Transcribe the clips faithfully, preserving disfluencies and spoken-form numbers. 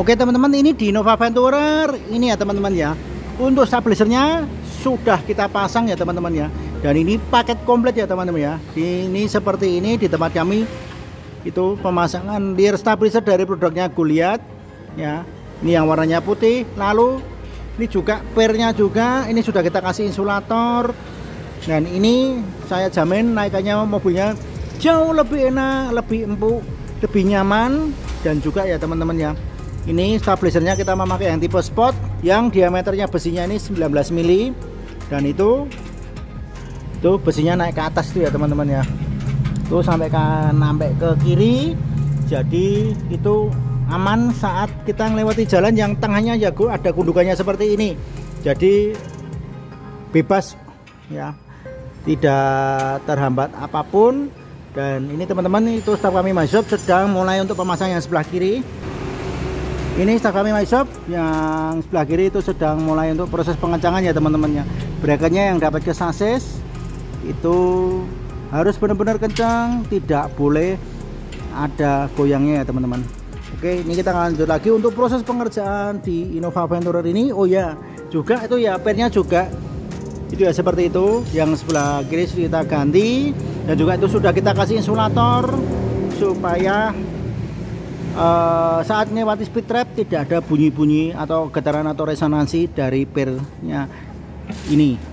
Oke teman-teman, ini di Innova Venturer ini ya teman-teman ya. Untuk stabilizernya sudah kita pasang ya teman-teman ya. Dan ini paket komplit ya teman-teman ya. Ini seperti ini di tempat kami itu pemasangan rear stabilizer dari produknya Goliath ya. Ini yang warnanya putih. Lalu ini juga pernya juga ini sudah kita kasih insulator. Dan ini saya jamin naikannya mobilnya jauh lebih enak, lebih empuk, lebih nyaman. Dan juga ya teman-teman ya, ini stabilizernya kita memakai yang tipe sport yang diameternya besinya ini sembilan belas mili. Dan itu itu besinya naik ke atas itu ya teman-teman ya. Tuh sampai ke sampai ke kiri. Jadi itu aman saat kita melewati jalan yang tengahnya ya ada gundukannya seperti ini. Jadi bebas ya, tidak terhambat apapun. Dan ini teman-teman, itu staf kami MyShop sedang mulai untuk pemasangan yang sebelah kiri. Ini staf kami MyShop yang sebelah kiri itu sedang mulai untuk proses pengencangan ya teman-teman ya. Breakernya yang dapat ke sasis itu harus benar-benar kencang, tidak boleh ada goyangnya ya teman-teman. Oke, ini kita lanjut lagi untuk proses pengerjaan di Innova Venturer ini. Oh ya, juga itu ya pernya juga itu ya seperti itu. Yang sebelah kiri sudah kita ganti. Dan juga itu sudah kita kasih insulator supaya uh, saat melewati speed trap tidak ada bunyi-bunyi atau getaran atau resonansi dari pernya ini.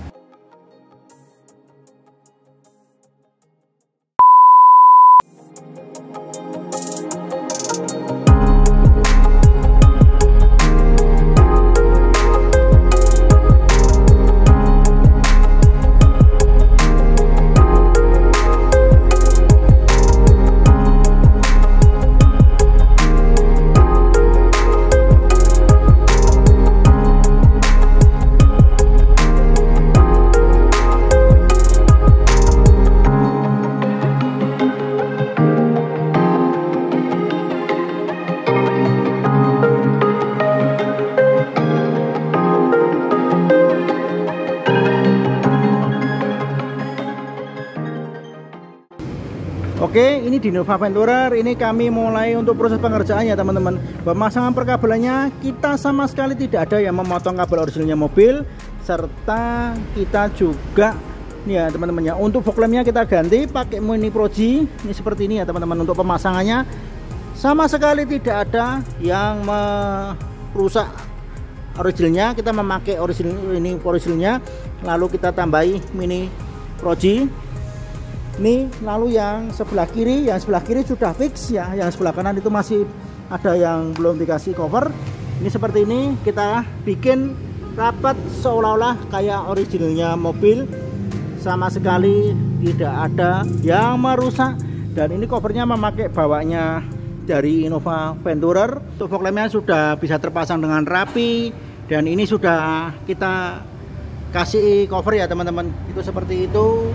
Oke, ini di Innova Venturer ini kami mulai untuk proses pengerjaan ya teman-teman. Pemasangan perkabelannya kita sama sekali tidak ada yang memotong kabel originalnya mobil, serta kita juga nih ya teman-teman ya, untuk fog lampnya kita ganti pakai Mini Proji. Ini seperti ini ya teman-teman. Untuk pemasangannya sama sekali tidak ada yang merusak originalnya. Kita memakai original ini originalnya, lalu kita tambahi Mini Proji. Ini lalu yang sebelah kiri, yang sebelah kiri sudah fix ya, yang sebelah kanan itu masih ada yang belum dikasih cover. Ini seperti ini kita bikin rapat seolah-olah kayak originalnya mobil, sama sekali tidak ada yang merusak. Dan ini covernya memakai bawahnya dari Innova Venturer. Untuk fog lampnya sudah bisa terpasang dengan rapi, dan ini sudah kita kasih cover ya teman-teman. Itu seperti itu.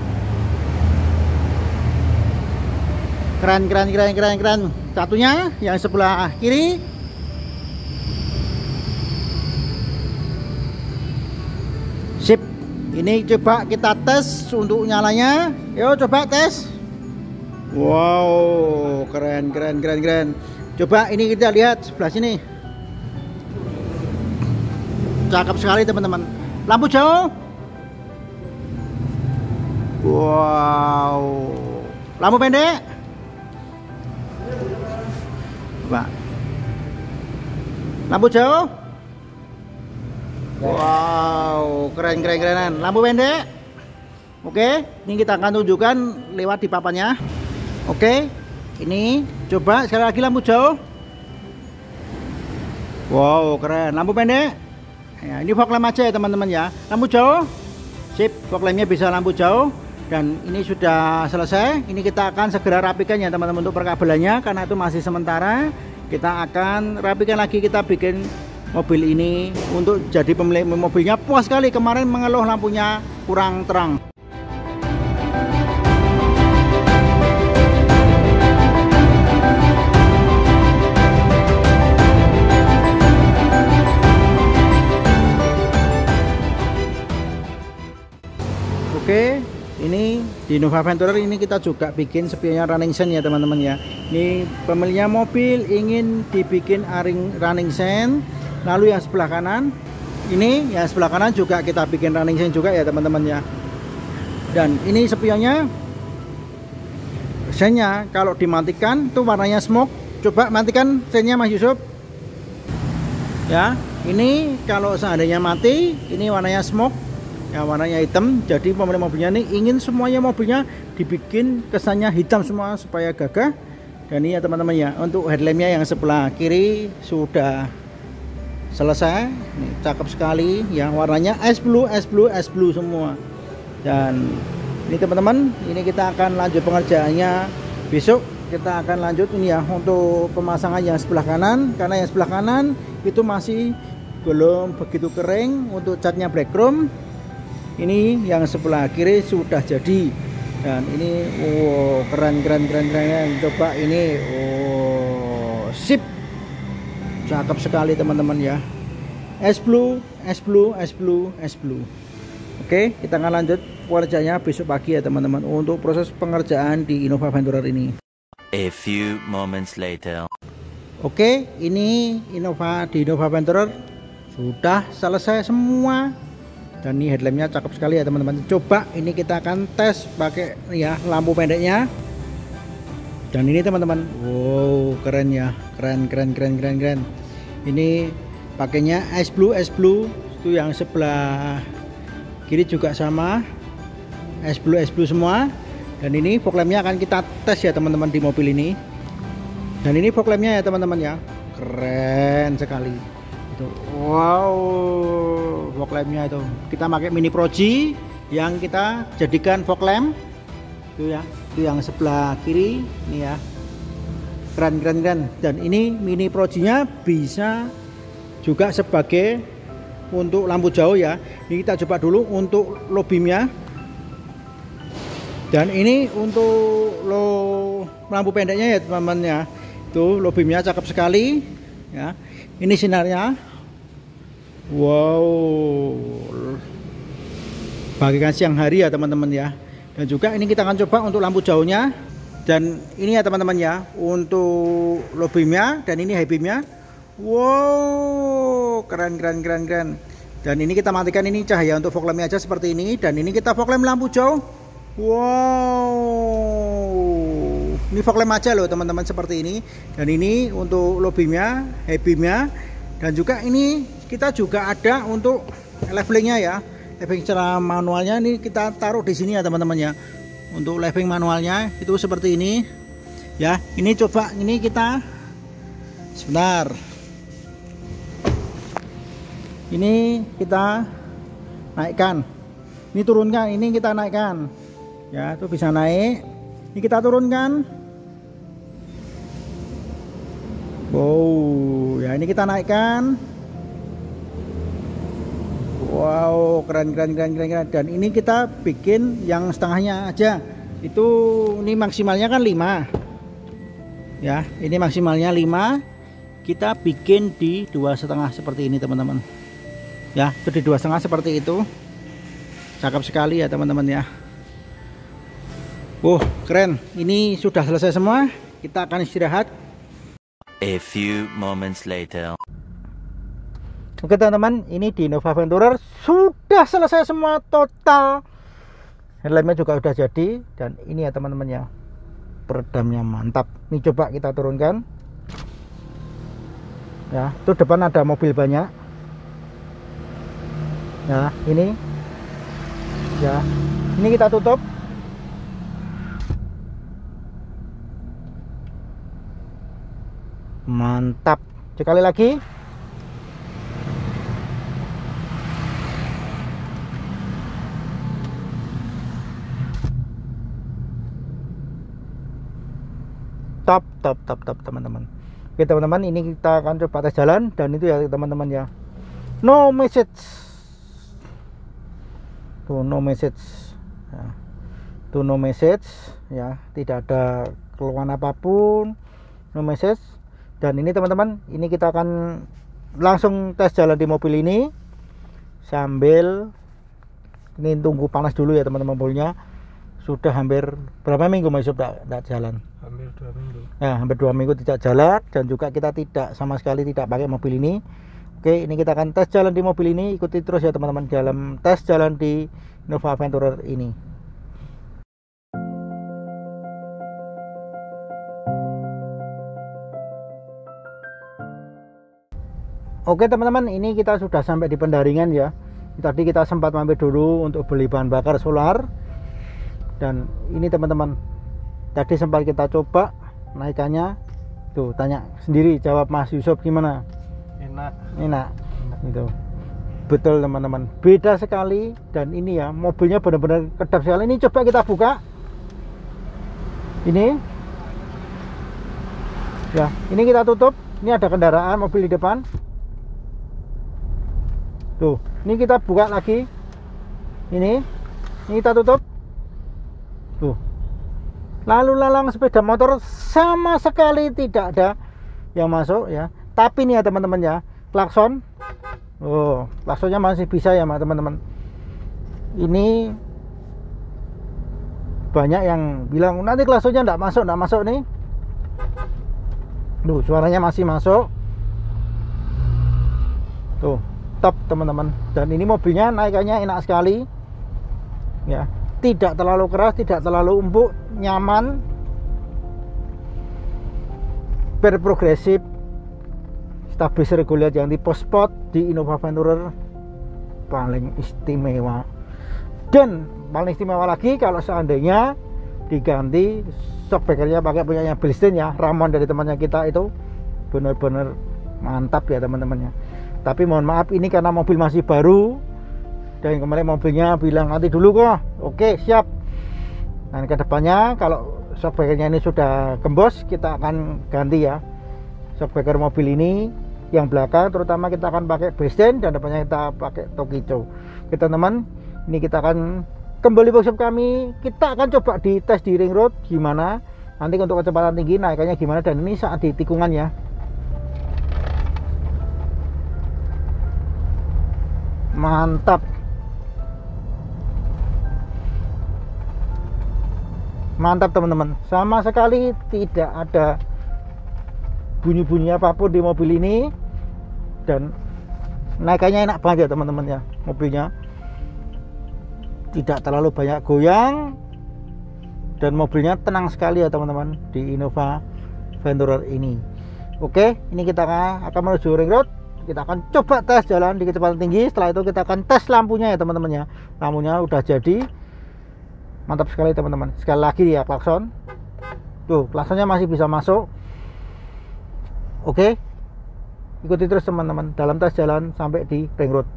Keren keren keren keren keren. Satunya yang sebelah kiri. Sip. Ini coba kita tes untuk nyalanya. Yo coba tes. Wow, keren keren keren keren. Coba ini kita lihat sebelah sini. Cakep sekali teman-teman. Lampu jauh. Wow. Lampu pendek. Pak. Lampu jauh. Wow, keren keren kerenan. Lampu pendek. Oke, ini kita akan tunjukkan lewat di papannya. Oke, ini coba sekali lagi lampu jauh. Wow, keren. Lampu pendek. Ya, ini fog lamp aja ya teman-teman ya. Lampu jauh. Sip, fog lampnya bisa lampu jauh. Dan ini sudah selesai. Ini kita akan segera rapikan ya teman-teman untuk perkabelannya, karena itu masih sementara. Kita akan rapikan lagi, kita bikin mobil ini untuk jadi pemilik mobilnya puas sekali. Kemarin mengeluh lampunya kurang terang. Oke, ini di Innova Venturer ini kita juga bikin spionnya running sign ya teman-teman ya. Ini pemiliknya mobil ingin dibikin running sign. Lalu yang sebelah kanan ini, yang sebelah kanan juga kita bikin running sign juga ya teman-teman ya. Dan ini spionnya, sennya kalau dimatikan tuh warnanya smoke. Coba matikan sennya Mas Yusuf ya. Ini kalau seandainya mati, ini warnanya smoke ya, warnanya hitam. Jadi pemilik mobilnya ini ingin semuanya mobilnya dibikin kesannya hitam semua supaya gagah. Dan ini ya teman-teman ya, untuk headlampnya yang sebelah kiri sudah selesai. Ini cakep sekali yang warnanya ice blue, ice blue, ice blue semua. Dan ini teman-teman, ini kita akan lanjut pengerjaannya besok. Kita akan lanjut ini ya untuk pemasangan yang sebelah kanan, karena yang sebelah kanan itu masih belum begitu kering untuk catnya black chrome. Ini yang sebelah kiri sudah jadi. Dan ini wow, keren keren keren keren. Coba ini oh sip, cakep sekali teman-teman ya. Es blue, es blue, es blue, es blue. Oke, kita akan lanjut pengerjaannya besok pagi ya teman-teman untuk proses pengerjaan di Innova Venturer ini. A few moments later. Oke, ini Innova di Innova Venturer sudah selesai semua. Dan ini headlampnya cakep sekali ya teman-teman. Coba ini kita akan tes pakai ya lampu pendeknya. Dan ini teman-teman, wow keren ya, keren keren keren keren keren. Ini pakainya ice blue, ice blue. Itu yang sebelah kiri juga sama, ice blue, ice blue semua. Dan ini fog lampnya akan kita tes ya teman-teman di mobil ini. Dan ini fog lampnya ya teman-teman ya, keren sekali. Itu wow, fog lampnya itu kita pakai Mini Proji yang kita jadikan fog lamp. Itu ya, itu yang sebelah kiri ini ya, keren keren keren. Dan ini Mini Projinya bisa juga sebagai untuk lampu jauh ya. Ini kita coba dulu untuk low beamnya. Dan ini untuk low lampu pendeknya ya teman-teman ya. Itu low beamnya cakep sekali ya. Ini sinarnya, wow, bagikan siang hari ya teman-teman ya. Dan juga ini kita akan coba untuk lampu jauhnya. Dan ini ya teman-teman ya, untuk low beamnya dan ini high beamnya. Wow, keren keren keren keren. Dan ini kita matikan ini cahaya untuk fog lampnya aja seperti ini. Dan ini kita fog lamp lampu jauh. Wow, ini fog lamp aja loh teman-teman seperti ini. Dan ini untuk low beamnya, high beamnya. Dan juga ini kita juga ada untuk levelingnya ya. Leveling secara manualnya ini kita taruh di sini ya teman-teman ya. Untuk leveling manualnya itu seperti ini ya. Ini coba ini kita sebentar. Ini kita naikkan, ini turunkan, ini kita naikkan ya, itu bisa naik. Ini kita turunkan, wow ya, ini kita naikkan. Wow, keren keren keren keren keren. Dan ini kita bikin yang setengahnya aja. Itu ini maksimalnya kan lima ya, ini maksimalnya lima. Kita bikin di dua setengah seperti ini teman-teman ya. Itu di dua setengah seperti itu, cakep sekali ya teman-teman ya. Wow, keren. Ini sudah selesai semua. Kita akan istirahat. A few moments later. Oke teman-teman, ini di Innova Venturer sudah selesai semua total. Headlampnya juga sudah jadi. Dan ini ya teman-teman ya, peredamnya mantap. Ini coba kita turunkan ya. Itu depan ada mobil banyak ya. Ini ya, ini kita tutup. Mantap. Sekali lagi. Top top top top teman-teman. Oke teman-teman, ini kita akan coba tes jalan. Dan itu ya teman-teman ya, no message tuh, no message ya. Tuh no message ya, tidak ada keluhan apapun, no message. Dan ini teman-teman, ini kita akan langsung tes jalan di mobil ini sambil ini tunggu panas dulu ya teman-teman mobilnya. sudah hampir berapa minggu Mas Yusuf tidak jalan? Hampir dua minggu. Ya, hampir dua minggu tidak jalan, dan juga kita tidak sama sekali tidak pakai mobil ini. Oke, ini kita akan tes jalan di mobil ini. Ikuti terus ya teman-teman dalam tes jalan di Innova Venturer ini. Oke teman-teman, ini kita sudah sampai di Pendaringan ya. Tadi kita sempat mampir dulu untuk beli bahan bakar solar. Dan ini teman-teman, tadi sempat kita coba naikannya. Tuh, tanya sendiri, jawab Mas Yusuf gimana? Enak. Enak. Itu. Betul teman-teman, beda sekali. Dan ini ya, mobilnya benar-benar kedap sekali. Ini coba kita buka. Ini. Ya, ini kita tutup. Ini ada kendaraan mobil di depan. Tuh, ini kita buka lagi. Ini, ini kita tutup. Tuh. Lalu lalang sepeda motor sama sekali tidak ada yang masuk ya. Tapi nih ya teman-teman ya, klakson. Oh, klaksonnya masih bisa ya teman-teman. Ini banyak yang bilang nanti klaksonnya enggak masuk, enggak masuk nih. Duh, suaranya masih masuk. Tuh. Top teman-teman, dan ini mobilnya naikannya enak sekali ya, tidak terlalu keras, tidak terlalu empuk, nyaman, berprogresif, stabilizer reguler yang tipe sport di Innova Venturer paling istimewa. Dan paling istimewa lagi kalau seandainya diganti shockbreakernya pakai punyanya Bilstein ya, Ramon dari temannya kita itu benar-benar mantap ya teman-temannya. Tapi mohon maaf, ini karena mobil masih baru dan kemarin mobilnya bilang nanti dulu kok. Oke, siap. Nah, kedepannya kalau shockbreakernya ini sudah gembos, kita akan ganti ya shockbreaker mobil ini. Yang belakang terutama kita akan pakai Bilstein dan depannya kita pakai Tokico. Kita teman, ini kita akan kembali workshop kami. Kita akan coba di tes di ring road gimana. Nanti untuk kecepatan tinggi naikannya gimana, dan ini saat di tikungan ya. Mantap, mantap teman-teman, sama sekali tidak ada bunyi-bunyi apapun di mobil ini, dan naikannya enak banget ya teman-teman ya. Mobilnya tidak terlalu banyak goyang, dan mobilnya tenang sekali ya teman-teman di Innova Venturer ini. Oke, ini kita akan menuju ring road. Kita akan coba tes jalan di kecepatan tinggi. Setelah itu kita akan tes lampunya ya teman-teman ya. Lampunya udah jadi, mantap sekali teman-teman. Sekali lagi ya klakson. Tuh, klaksonnya masih bisa masuk. Oke, ikuti terus teman-teman dalam tes jalan sampai di ring road.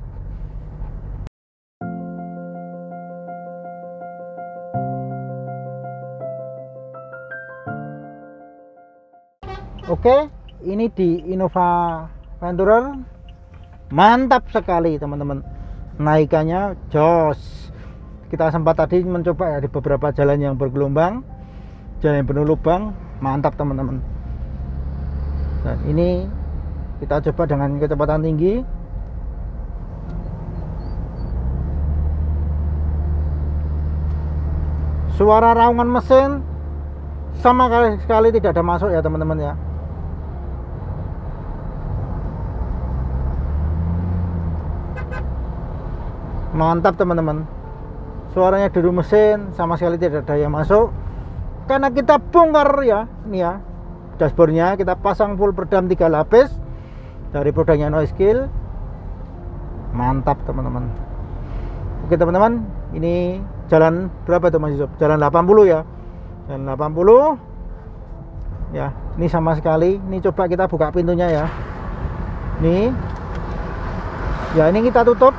Oke, ini di Innova Venturer mantap sekali teman-teman, naikannya jos. Kita sempat tadi mencoba ya di beberapa jalan yang bergelombang, jalan yang penuh lubang, mantap teman-teman. Dan ini kita coba dengan kecepatan tinggi. Suara raungan mesin sama sekali tidak ada masuk ya teman-teman ya. Mantap teman-teman, suaranya dari mesin sama sekali tidak ada yang masuk, karena kita bongkar ya. Ini ya dashboardnya, kita pasang full peredam tiga lapis dari produknya Noise-Kill. Mantap teman-teman. Oke teman-teman, ini jalan berapa tuh Mas Yusuf? Jalan delapan puluh ya, jalan delapan puluh ya. Ini sama sekali, ini coba kita buka pintunya ya. Nih ya, ini kita tutup.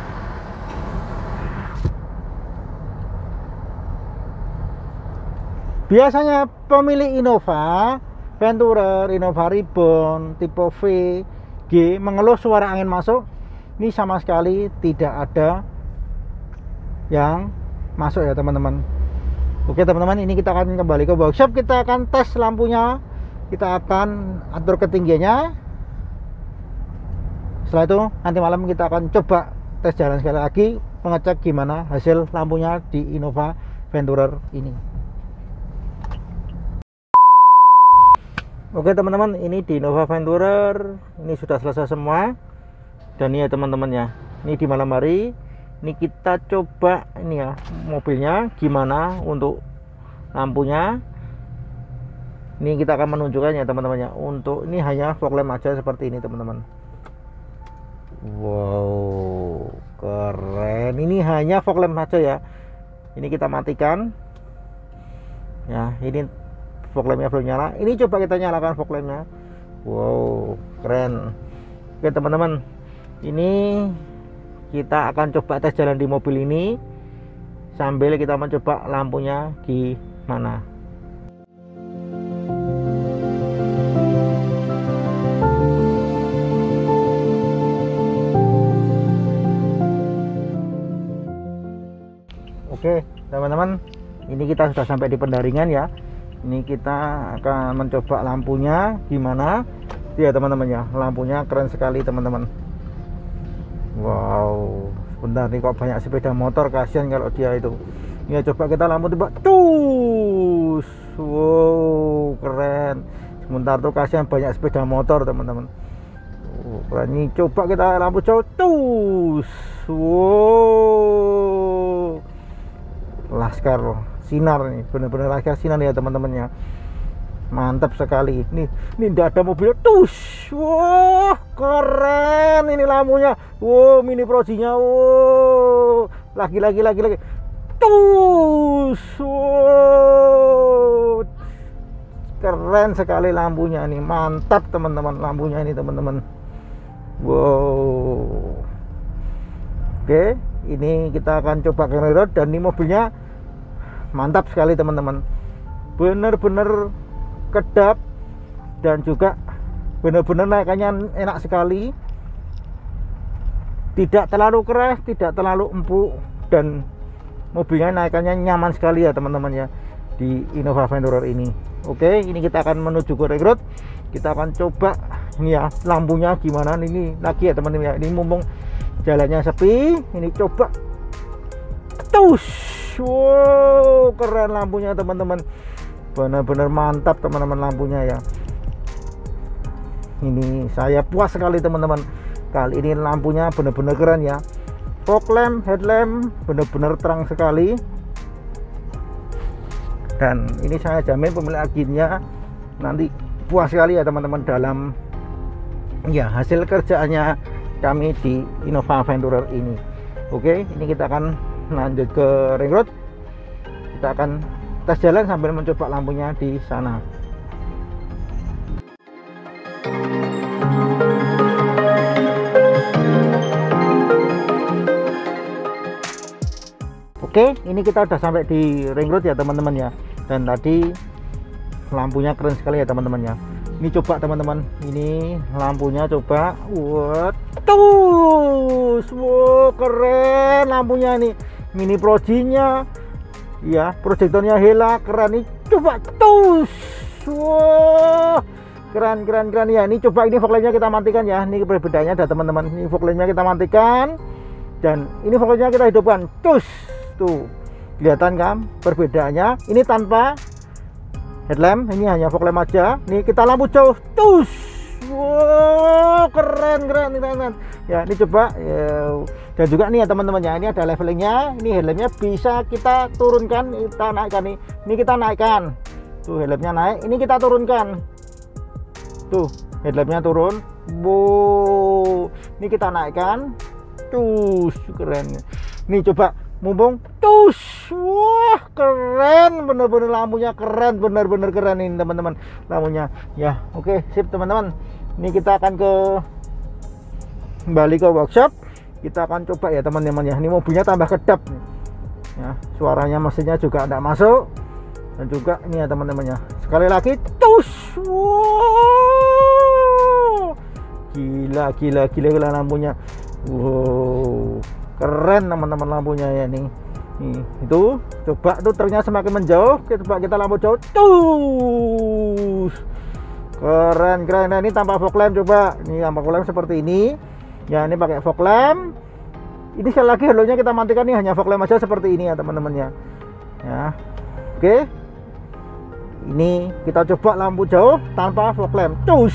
Biasanya pemilik Innova Venturer, Innova Reborn, tipe V, G mengeluh suara angin masuk. Ini sama sekali tidak ada yang masuk ya teman-teman. Oke teman-teman, ini kita akan kembali ke workshop. Kita akan tes lampunya, kita akan atur ketinggiannya. Setelah itu nanti malam kita akan coba tes jalan sekali lagi, mengecek gimana hasil lampunya di Innova Venturer ini. Oke teman-teman, ini di Innova Venturer ini sudah selesai semua. Dan ini ya teman-teman ya, ini di malam hari. Ini kita coba ini ya mobilnya gimana untuk lampunya. Ini kita akan menunjukkan ya teman-teman ya. Untuk ini hanya fog lamp aja seperti ini teman-teman. Wow, keren. Ini hanya fog lamp aja ya. Ini kita matikan. Ya, ini fog lampnya belum nyala. Ini coba kita nyalakan fog lampnya. Wow, keren. Oke teman-teman, ini kita akan coba tes jalan di mobil ini sambil kita mencoba lampunya gimana. Oke teman-teman, ini kita sudah sampai di pendaringan ya. Ini kita akan mencoba lampunya gimana. Ya teman-teman ya, lampunya keren sekali teman-teman. Wow, sebentar nih kok banyak sepeda motor, kasihan kalau dia itu. Ya coba kita lampu tiba, tuh, wow keren. Sebentar tuh kasihan banyak sepeda motor teman-teman. Oh, keren. Ini coba kita lampu jauh, tuh, wow. Laskar sinar nih, bener-bener laskar sinar ya teman-teman ya. Mantap sekali. Nih, ini tidak ada mobil. Tush, wah keren ini lampunya. Wow, mini projinya. Wow, lagi lagi lagi lagi. Tush, wow, keren sekali lampunya nih. Mantap teman-teman lampunya ini teman-teman. Wow. Oke, ini kita akan coba ke road dan ini mobilnya mantap sekali teman-teman. Bener-bener kedap dan juga bener-bener naikannya enak sekali. Tidak terlalu keras, tidak terlalu empuk, dan mobilnya naikannya nyaman sekali ya teman-teman ya di Innova Venturer ini. Oke, ini kita akan menuju ke ring road. Kita akan coba ini ya lampunya gimana ini lagi ya teman-teman ya. Ini mumpung jalannya sepi, ini coba. Tush, wow keren lampunya teman-teman. Benar-benar mantap teman-teman lampunya ya. Ini saya puas sekali teman-teman. Kali ini lampunya benar-benar keren ya. Fog lamp, headlamp benar-benar terang sekali. Dan ini saya jamin pemilik agennya nanti puas sekali ya teman-teman dalam ya hasil kerjaannya kami di Innova Venturer ini. Oke, ini kita akan lanjut ke ring road. Kita akan tes jalan sambil mencoba lampunya di sana. Oke, ini kita udah sampai di ring road ya teman-teman ya. Dan tadi lampunya keren sekali ya teman-teman ya. Ini coba teman-teman, ini lampunya coba. Wah, tuh, wow, keren lampunya nih. Mini projinya, ya, proyektornya Hella keren nih. Coba tuh, wow, keren keren keren ya. Ini coba ini fog lampnya kita matikan ya. Ini perbedaannya ada teman-teman. Ini fog lampnya kita matikan dan ini fog lampnya kita hidupkan. Tuh, tuh, kelihatan kan perbedaannya. Ini tanpa headlamp, ini hanya fog lamp aja. Nih kita lampu jauh, tuh, wow, keren keren keren. Ya ini coba ya. Dan juga nih ya teman-teman ya, ini ada levelingnya. Ini headlampnya bisa kita turunkan, kita naikkan nih. Ini kita naikkan, tuh headlampnya naik. Ini kita turunkan, tuh headlampnya turun. Wow, ini kita naikkan, tuh keren. Nih coba mumpung, tuh, wah keren, bener-bener lampunya keren, bener-bener keren ini teman-teman lampunya ya. Oke sip teman-teman, ini kita akan ke kembali ke workshop. Kita akan coba ya teman-teman ya. Ini mobilnya tambah kedap nih ya, suaranya mesinnya juga tidak masuk. Dan juga ini ya teman-teman ya, sekali lagi tuh, wow, gila gila gila gila lampunya. Wow, keren teman-teman lampunya ya nih. Nih, itu coba tuh ternyata semakin menjauh. Coba kita lampu jauh. Tuh. Keren keren. Nah, ini tanpa fog lamp coba. Ini tanpa fog lamp seperti ini. Ya, ini pakai fog lamp. Ini sekali lagi halonya kita matikan nih, hanya fog lamp aja seperti ini ya teman-teman ya. ya. Oke, ini kita coba lampu jauh tanpa fog lamp. Cus,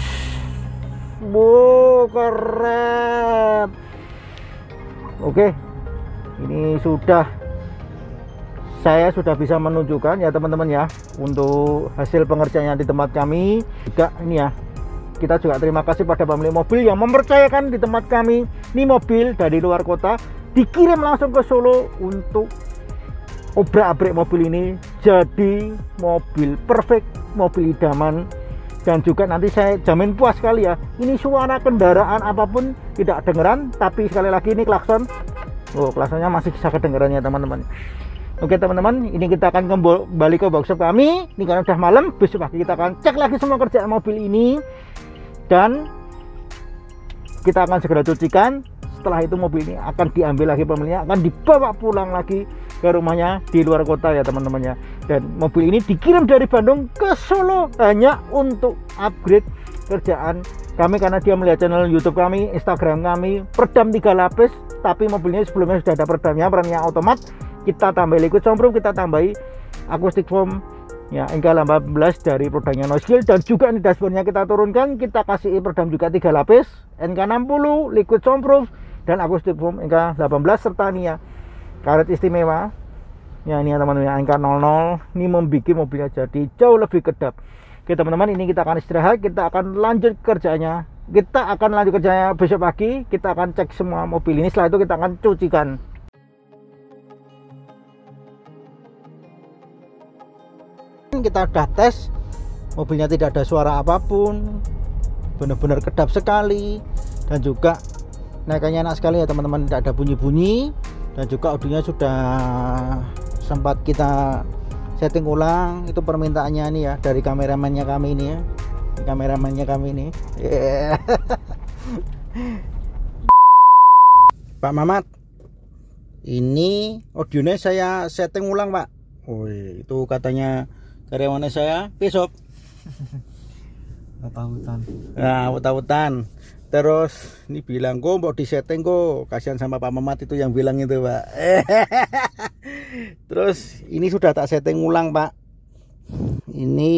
wow, keren. Oke, ini sudah, saya sudah bisa menunjukkan ya teman-teman ya, untuk hasil pengerjaannya di tempat kami. Juga ini ya, kita juga terima kasih pada pemilik mobil yang mempercayakan di tempat kami. Ini mobil dari luar kota dikirim langsung ke Solo untuk obrak-abrik mobil ini jadi mobil perfect, mobil idaman. Dan juga nanti saya jamin puas sekali ya, ini suara kendaraan apapun tidak dengeran. Tapi sekali lagi ini klakson, oh klaksonnya masih bisa kedengeran ya teman-teman. Oke teman-teman, ini kita akan kembali ke workshop kami. Ini karena udah malam, besok pagi kita akan cek lagi semua kerjaan mobil ini dan kita akan segera cucikan. Setelah itu mobil ini akan diambil lagi pemiliknya, akan dibawa pulang lagi ke rumahnya di luar kota ya teman-teman ya. Dan mobil ini dikirim dari Bandung ke Solo hanya untuk upgrade kerjaan kami, karena dia melihat channel YouTube kami, Instagram kami, peredam tiga lapis. Tapi mobilnya sebelumnya sudah ada peredamnya, peredamnya otomat. Kita tambah liquid soundproof, kita tambahi acoustic foam ya N K delapan belas dari produknya Nosekill. Dan juga ini dashboardnya kita turunkan, kita kasih peredam juga tiga lapis, N K enam puluh, liquid soundproof dan acoustic foam N K delapan belas, serta nih ya karet istimewa ya ini ya teman-teman ya, N K nol nol. Ini membuat mobilnya jadi jauh lebih kedap. Oke teman-teman, ini kita akan istirahat, kita akan lanjut kerjanya. Kita akan lanjut kerjanya besok pagi. Kita akan cek semua mobil ini, setelah itu kita akan cucikan. Kita udah tes, mobilnya tidak ada suara apapun, benar-benar kedap sekali. Dan juga naikannya enak sekali ya teman-teman, tidak ada bunyi-bunyi. Dan juga audionya sudah sempat kita setting ulang. Itu permintaannya nih ya dari kameramannya kami ini ya, kameramannya kami ini yeah. Pak Mamat, ini audionya saya setting ulang Pak. Wih, itu katanya karyawannya saya besok Wut-wutan. nah wut-wutan. Terus ini bilang kok mau disetting kok, kasihan sama Pak Mamat itu yang bilang itu Pak. Terus ini sudah tak setting ulang Pak. Ini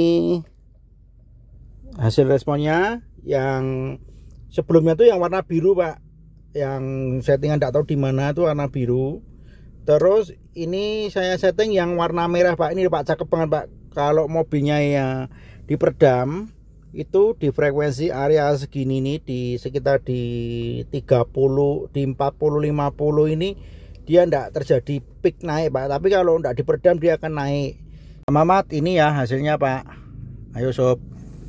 hasil responnya yang sebelumnya tuh yang warna biru Pak, yang settingan tidak tahu di mana tuh warna biru. Terus ini saya setting yang warna merah Pak. Ini Pak, cakep banget Pak. Kalau mobilnya ya diperedam itu di frekuensi area segini nih, di sekitar di tiga puluh, di empat puluh, lima puluh ini dia tidak terjadi peak naik Pak. Tapi kalau tidak diperedam dia akan naik. Mamat, ini ya hasilnya Pak. Ayo sob.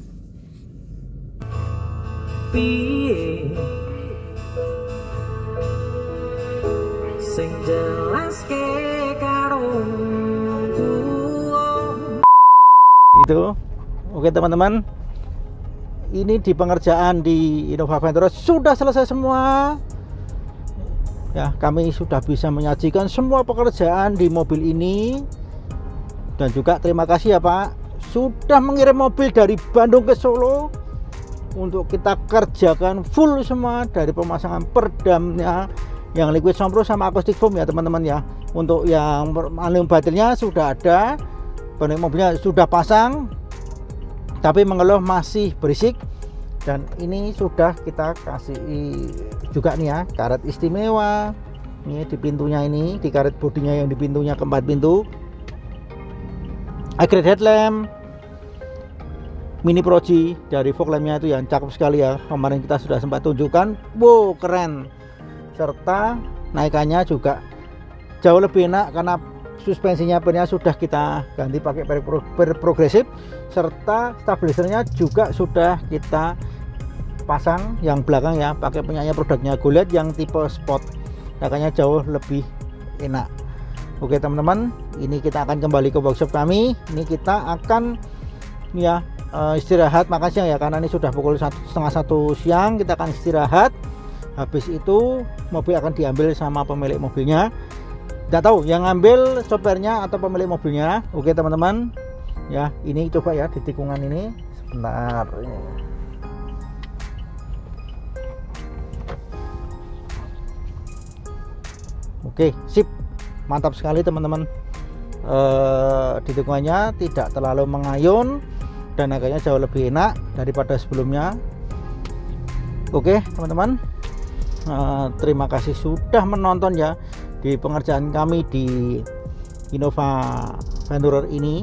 Itu oke teman-teman, ini di pengerjaan di Innova Ventura sudah selesai semua ya. Kami sudah bisa menyajikan semua pekerjaan di mobil ini. Dan juga terima kasih ya Pak, sudah mengirim mobil dari Bandung ke Solo untuk kita kerjakan full semua, dari pemasangan peredamnya, yang liquid soundproof sama acoustic foam ya teman-teman ya. Untuk yang aluminium baterainya sudah ada, pemilik mobilnya sudah pasang, tapi mengeluh masih berisik. Dan ini sudah kita kasih juga nih ya karet istimewa ini di pintunya, ini di karet bodinya yang di pintunya, keempat pintu, upgrade headlamp, mini proji dari fog lampnya itu yang cakep sekali ya, kemarin kita sudah sempat tunjukkan. Wow, keren. Serta naikannya juga jauh lebih enak karena suspensinya pernya sudah kita ganti pakai per, per progresif, serta stabilizernya juga sudah kita pasang yang belakang ya, pakai punyanya produknya Goliath yang tipe sport, naikannya jauh lebih enak. Oke teman-teman, ini kita akan kembali ke workshop kami. Ini kita akan ya istirahat makan siang ya, karena ini sudah pukul satu setengah satu siang. Kita akan istirahat. Habis itu mobil akan diambil sama pemilik mobilnya. Tidak tahu yang ngambil sopirnya atau pemilik mobilnya. Oke teman-teman ya, ini coba ya di tikungan ini sebentar. Oke, sip, mantap sekali teman-teman. eh, di tikungannya tidak terlalu mengayun dan harganya jauh lebih enak daripada sebelumnya. Oke teman-teman, eh, terima kasih sudah menonton ya di pengerjaan kami di Innova Venturer ini.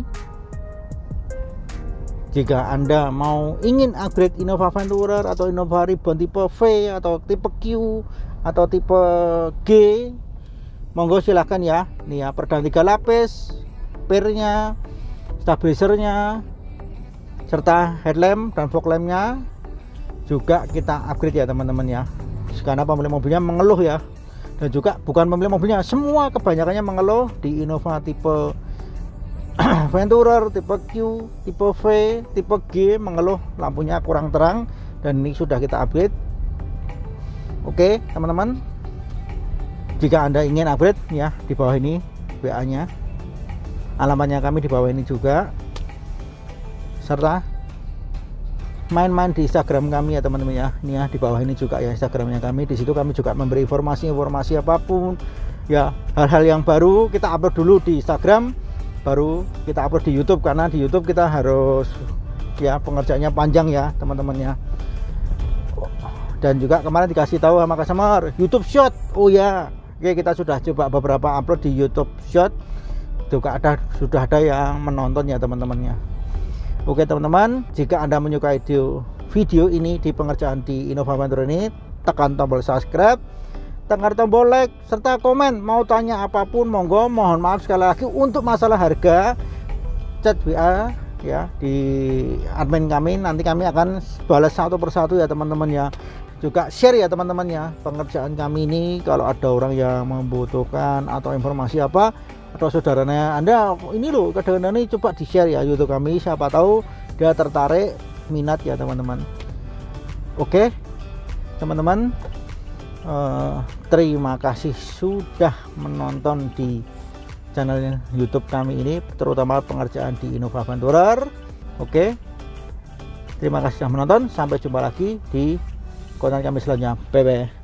Jika Anda mau ingin upgrade Innova Venturer atau Innova Reborn tipe V atau tipe Q atau tipe G, monggo silahkan ya. Nih ya, perdana tiga lapis, pirnya, stabilizernya, serta headlamp dan fog lampnya juga kita upgrade ya teman-teman ya. Karena pemilik mobilnya mengeluh ya, dan juga bukan pemilik mobilnya, semua kebanyakannya mengeluh di Innova tipe Venturer, tipe Q, tipe V, tipe G mengeluh lampunya kurang terang, dan ini sudah kita upgrade. Oke teman-teman, jika Anda ingin upgrade ya, di bawah ini W A nya, alamatnya kami di bawah ini juga, serta main-main di Instagram kami ya teman-teman ya. Ini ya di bawah ini juga ya Instagramnya kami. Di situ kami juga memberi informasi-informasi apapun ya, hal-hal yang baru kita upload dulu di Instagram, baru kita upload di YouTube, karena di YouTube kita harus ya pengerjaannya panjang ya teman-teman ya. Dan juga kemarin dikasih tahu sama customer YouTube Short. Oh ya, oke, kita sudah coba beberapa upload di YouTube Short, juga ada sudah ada yang menonton ya teman-temannya. Oke teman-teman, jika Anda menyukai video, video ini di pengerjaan di Innova Venturer ini, tekan tombol subscribe, tekan tombol like, serta komen. Mau tanya apapun monggo. Mohon maaf sekali lagi untuk masalah harga, chat W A ya di admin kami, nanti kami akan balas satu persatu ya teman-teman ya. Juga share ya teman-teman ya pengerjaan kami ini, kalau ada orang yang membutuhkan atau informasi apa, atau saudaranya Anda ini loh kadang-kadang ini, coba di share ya YouTube kami, siapa tahu dia tertarik minat ya teman-teman. Oke teman-teman, uh, terima kasih sudah menonton di channel YouTube kami ini, terutama pengerjaan di Innova Venturer. Oke, terima kasih sudah menonton, sampai jumpa lagi di konten kami selanjutnya. Bye bye.